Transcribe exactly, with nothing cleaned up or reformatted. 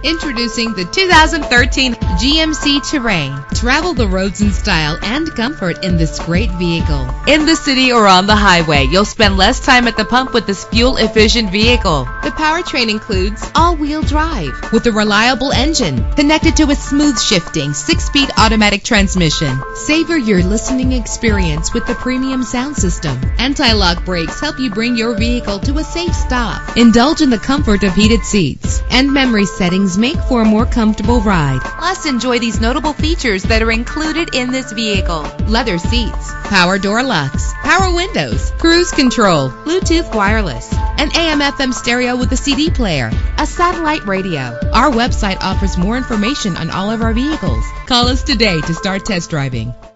Introducing the two thousand thirteen G M C Terrain. Travel the roads in style and comfort in this great vehicle. In the city or on the highway, you'll spend less time at the pump with this fuel-efficient vehicle. The powertrain includes all-wheel drive with a reliable engine connected to a smooth shifting six-speed automatic transmission. Savor your listening experience with the premium sound system. Anti-lock brakes help you bring your vehicle to a safe stop. Indulge in the comfort of heated seats, and memory settings make for a more comfortable ride. Plus, enjoy these notable features that are included in this vehicle: leather seats, power door locks, power windows, cruise control, Bluetooth wireless, an A M F M stereo with a C D player, a satellite radio. Our website offers more information on all of our vehicles. Call us today to start test driving.